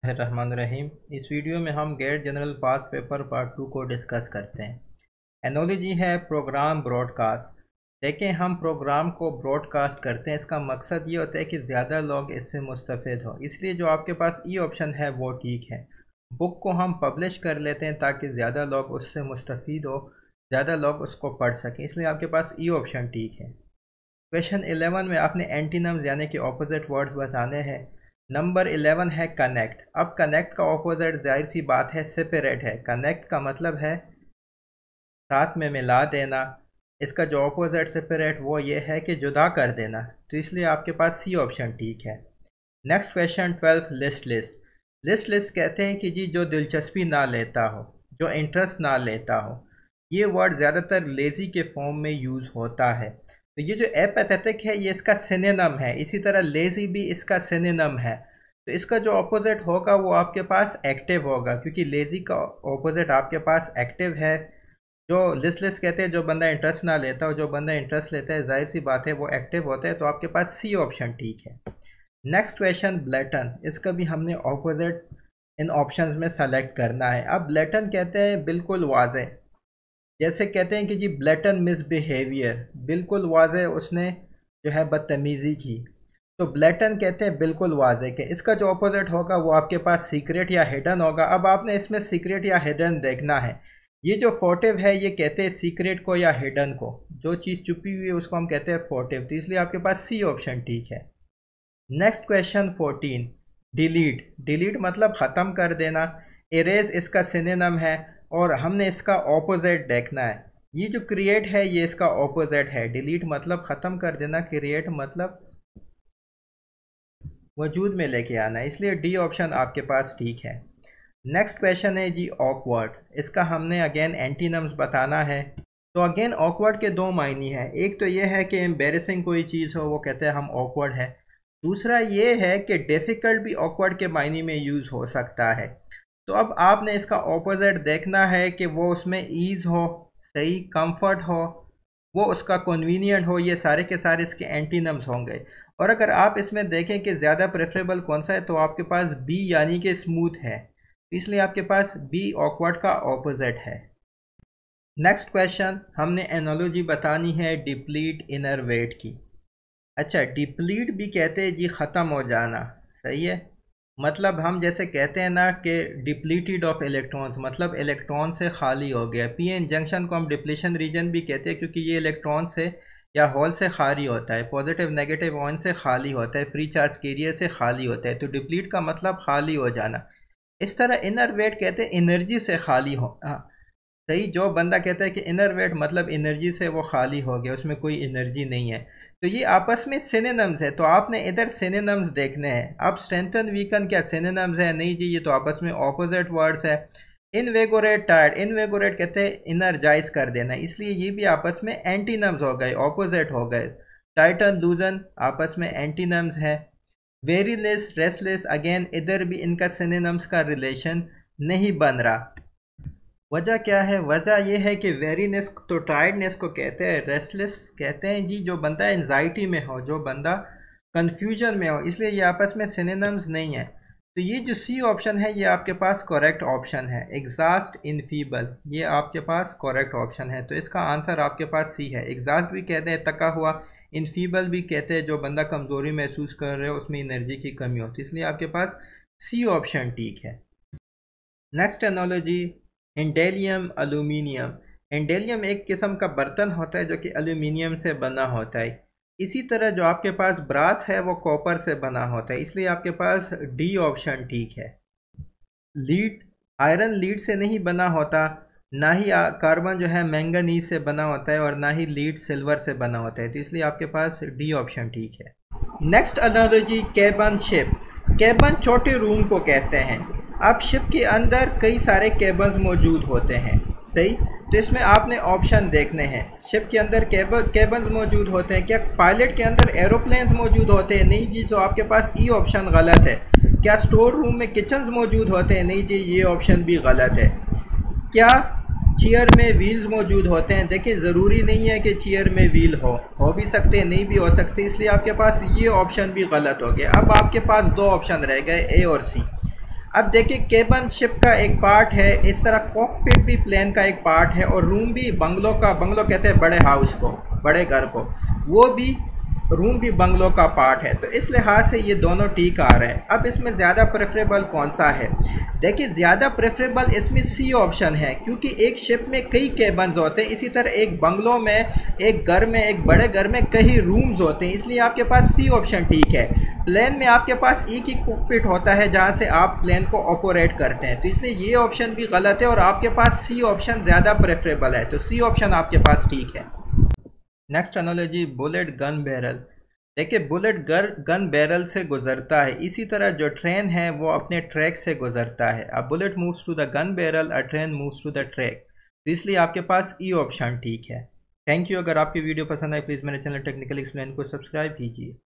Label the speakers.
Speaker 1: रहमान। इस वीडियो में हम GATE general past paper part 2 को डिस्कस करते हैं। एनोलॉजी है प्रोग्राम ब्रॉडकास्ट। देखें, हम प्रोग्राम को ब्रॉडकास्ट करते हैं, इसका मकसद ये होता है कि ज़्यादा लोग इससे मुस्तफ़िद हो, इसलिए जो आपके पास ई ऑप्शन है वो ठीक है। बुक को हम पब्लिश कर लेते हैं ताकि ज़्यादा लोग उससे मुस्तफ़िद हो, ज़्यादा लोग उसको पढ़ सकें, इसलिए आपके पास ई ऑप्शन ठीक है। क्वेश्चन 11 में आपने एंटीनम्स यानी कि ऑपोजिट वर्ड्स बताने हैं। नंबर 11 है कनेक्ट। अब कनेक्ट का ऑपोजिट जाहिर सी बात है सेपरेट है। कनेक्ट का मतलब है साथ में मिला देना, इसका जो ऑपोजिट सेपरेट वो ये है कि जुदा कर देना, तो इसलिए आपके पास सी ऑप्शन ठीक है। Next question 12 list list. List list कहते हैं कि जी जो दिलचस्पी ना लेता हो, जो इंटरेस्ट ना लेता हो। ये वर्ड ज़्यादातर लेज़ी के फॉर्म में यूज़ होता है, तो ये जो एपैथेटिक है ये इसका सिनोनिम है, इसी तरह लेज़ी भी इसका सिनोनिम है। तो इसका जो ऑपोजिट होगा वो आपके पास एक्टिव होगा, क्योंकि लेज़ी का ऑपोजिट आपके पास एक्टिव है। जो लिस्टलेस कहते हैं जो बंदा इंटरेस्ट ना लेता हो, जो बंदा इंटरेस्ट लेता है जाहिर सी बात है वो एक्टिव होता है, तो आपके पास सी ऑप्शन ठीक है। Next question blatant. इसका भी हमने ऑपोजिट इन ऑप्शंस में सेलेक्ट करना है। अब ब्लैटन कहते हैं बिल्कुल वाज़े, जैसे कहते हैं कि जी ब्लैटन मिसबिहेवियर, बिल्कुल वाज़े उसने जो है बदतमीज़ी की, तो ब्लैटन कहते हैं बिल्कुल वाज़े के। इसका जो ऑपोजिट होगा वो आपके पास सीक्रेट या हिडन होगा। अब आपने इसमें सीक्रेट या हिडन देखना है। ये जो फोटिव है ये कहते हैं सीक्रेट को या हिडन को, जो चीज़ छुपी हुई है उसको हम कहते हैं फोटिव, तो इसलिए आपके पास सी ऑप्शन ठीक है। Next question 14 delete. डिलीट मतलब ख़त्म कर देना। इरेज इसका सिनोनिम है और हमने इसका ऑपोजिट देखना है। ये जो क्रिएट है ये इसका ऑपोजिट है। डिलीट मतलब ख़त्म कर देना, क्रिएट मतलब वजूद में लेके आना, इसलिए डी ऑप्शन आपके पास ठीक है। नेक्स्ट क्वेश्चन है जी ऑकवर्ड। इसका हमने अगेन एंटीनम्स बताना है। तो अगेन ऑकवर्ड के दो मायने हैं। एक तो ये है कि एम्बेरसिंग कोई चीज़ हो वो कहते हैं हम ऑकवर्ड है। दूसरा ये है कि डिफ़िकल्ट भी ऑकवर्ड के मायने में यूज़ हो सकता है। तो अब आपने इसका ऑपोजिट देखना है कि वो उसमें ईज़ हो, सही कंफर्ट हो, वो उसका कन्वीनियंट हो, ये सारे के सारे इसके एंटीनम्स होंगे। और अगर आप इसमें देखें कि ज़्यादा प्रेफरेबल कौन सा है, तो आपके पास बी यानी कि स्मूथ है, इसलिए आपके पास बी ऑकवर्ड का ऑपोजिट है। नेक्स्ट क्वेश्चन हमने एनोलॉजी बतानी है डिप्लीट इनर वेट की। अच्छा, डिप्लीट भी कहते हैं जी ख़त्म हो जाना, सही है। मतलब हम जैसे कहते हैं ना कि डिप्लीटेड ऑफ इलेक्ट्रॉन्स, मतलब इलेक्ट्रॉन से खाली हो गया। पी एन जंक्शन को हम डिप्लीशन रीजन भी कहते हैं, क्योंकि ये इलेक्ट्रॉन से या होल से खाली होता है, पॉजिटिव नेगेटिव आयन से खाली होता है, फ्री चार्ज कैरियर से खाली होता है। तो डिप्लीट का मतलब खाली हो जाना। इस तरह इनर वेट कहते हैं एनर्जी से खाली हो। हाँ सही, जो बंदा कहता है कि इनर वेट मतलब एनर्जी से वो खाली हो गया, उसमें कोई एनर्जी नहीं है, तो ये आपस में सिनोनिम्स है। तो आपने इधर सिनोनिम्स देखने हैं। अब स्ट्रेंथन वीकन क्या सिनोनिम्स है? नहीं जी, ये तो आपस में ऑपोजिट वर्ड्स है। इनवेगोरेट टायर्ड, इनवेगोरेट कहते हैं इनर्जाइज कर देना, इसलिए ये भी आपस में एंटीनम्स हो गए, ऑपोजिट हो गए। टाइटन लूजन आपस में एंटीनम्स है। वेरीलेस रेस्टलेस, अगेन इधर भी इनका सिनोनिम्स का रिलेशन नहीं बन रहा। वजह क्या है? वजह यह है कि वेरीनेस तो टायर्डनेस को कहते हैं, रेस्टलेस कहते हैं जी जो बंदा एंजाइटी में हो, जो बंदा कंफ्यूजन में हो, इसलिए ये आपस में सिनोनिम्स नहीं है। तो ये जो सी ऑप्शन है ये आपके पास करेक्ट ऑप्शन है। एग्जॉस्ट इनफीबल, ये आपके पास करेक्ट ऑप्शन है, तो इसका आंसर आपके पास सी है। एग्जॉस्ट भी कहते हैं तका हुआ, इनफीबल भी कहते हैं जो बंदा कमज़ोरी महसूस कर रहे हो, उसमें एनर्जी की कमी होती है, इसलिए आपके पास सी ऑप्शन ठीक है। नेक्स्ट एनोलॉजी इंडेलियम एल्यूमिनियम। इंडेलियम एक किस्म का बर्तन होता है जो कि एल्यूमिनियम से बना होता है। इसी तरह जो आपके पास ब्रास है वो कॉपर से बना होता है, इसलिए आपके पास डी ऑप्शन ठीक है। लीड, आयरन लीड से नहीं बना होता, ना ही कार्बन जो है मैंगनीज से बना होता है, और ना ही लीड सिल्वर से बना होता है, तो इसलिए आपके पास डी ऑप्शन ठीक है। Next analogy cabin ship. Cabin छोटे रूम को कहते हैं। अब शिप के अंदर कई सारे कैबन्स मौजूद होते हैं, सही। तो इसमें आपने ऑप्शन देखने हैं। शिप के अंदर कैबन्स मौजूद होते हैं। क्या पायलट के अंदर एरोप्लेन्स मौजूद होते हैं? नहीं जी, तो आपके पास ई ऑप्शन गलत है। क्या स्टोर रूम में किचन्स मौजूद होते हैं? नहीं जी, ये ऑप्शन भी गलत है। क्या चेयर में व्हील्स मौजूद होते हैं? देखिए, ज़रूरी नहीं है कि चेयर में व्हील हो भी सकते हैं, नहीं भी हो सकते, इसलिए आपके पास ये ऑप्शन भी गलत हो गया। अब आपके पास दो ऑप्शन रह गए, ए और सी। अब देखिए केबन शिप का एक पार्ट है, इस तरह कॉकपिट भी प्लेन का एक पार्ट है, और रूम भी बंगलो का, बंगलो कहते हैं बड़े हाउस को, बड़े घर को, वो भी रूम भी बंगलो का पार्ट है। तो इस लिहाज से ये दोनों ठीक आ रहे हैं। अब इसमें ज़्यादा प्रेफरेबल कौन सा है? देखिए ज़्यादा प्रेफरेबल इसमें सी ऑप्शन है, क्योंकि एक शिप में कई केबन्स होते हैं, इसी तरह एक बंगलो में, एक घर में, एक बड़े घर में कई रूम्स होते हैं, इसलिए आपके पास सी ऑप्शन ठीक है। प्लेन में आपके पास एक ही कॉकपिट होता है जहाँ से आप प्लेन को ऑपरेट करते हैं, तो इसलिए ये ऑप्शन भी गलत है और आपके पास सी ऑप्शन ज़्यादा प्रेफरेबल है, तो सी ऑप्शन आपके पास ठीक है। Next analogy bullet gun barrel. देखिए बुलेट गन बैरल से गुजरता है, इसी तरह जो ट्रेन है वो अपने ट्रैक से गुजरता है। अब bullet moves to the gun barrel, a train moves to the track, तो इसलिए आपके पास ई ऑप्शन ठीक है। Thank you. अगर आपकी वीडियो पसंद आए प्लीज़ मेरे चैनल टेक्निकल एक्सप्लेन को सब्सक्राइब कीजिए।